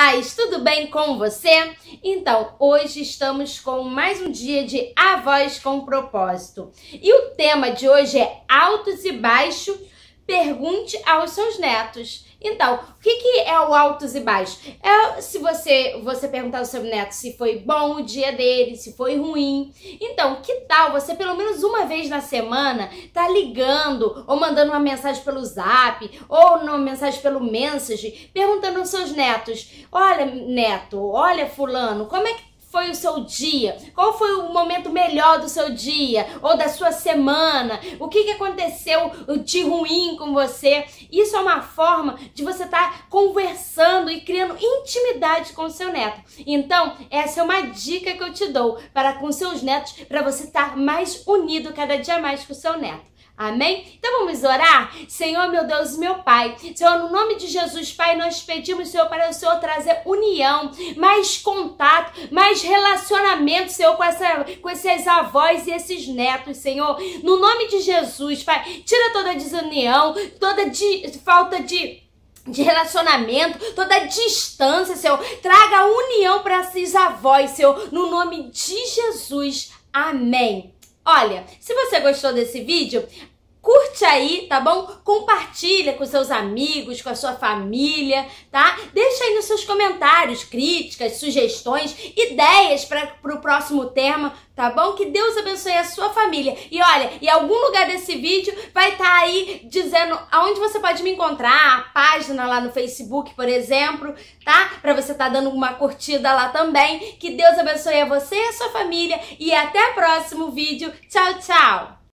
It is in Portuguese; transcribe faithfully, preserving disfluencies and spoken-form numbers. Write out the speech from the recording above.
paz, tudo bem com você? Então, hoje estamos com mais um dia de Avós com Propósito. E o tema de hoje é altos e baixos, pergunte aos seus netos. Então, o que, que é o altos e baixos? É se você, você perguntar ao seu neto se foi bom o dia dele, se foi ruim. Então, que tal você pelo menos uma vez na semana tá ligando ou mandando uma mensagem pelo Zap ou uma mensagem pelo Message, perguntando aos seus netos: olha, neto, olha, fulano, como é que foi o seu dia? Qual foi o momento melhor do seu dia ou da sua semana? O que, que aconteceu de ruim com você? Isso é uma forma de você estar conversando e criando intimidade com o seu neto. Então, essa é uma dica que eu te dou para com seus netos, para você estar mais unido cada dia mais com o seu neto. Amém? Então vamos orar? Senhor, meu Deus e meu Pai, Senhor, no nome de Jesus, Pai, nós pedimos, Senhor, para o Senhor trazer união, mais contato, mais relacionamento, Senhor, com, essa, com esses avós e esses netos, Senhor. No nome de Jesus, Pai, tira toda a desunião, toda de, falta de... de relacionamento, toda distância, Senhor. Traga união para esses avós, Senhor, no nome de Jesus. Amém. Olha, se você gostou desse vídeo, curte aí, tá bom? Compartilha com seus amigos, com a sua família, tá? Deixa aí nos seus comentários críticas, sugestões, ideias para o próximo tema, tá bom? Que Deus abençoe a sua família. E olha, em algum lugar desse vídeo vai estar aí dizendo aonde você pode me encontrar, a página lá no Facebook, por exemplo, tá? Para você estar dando uma curtida lá também. Que Deus abençoe a você e a sua família. E até o próximo vídeo. Tchau, tchau!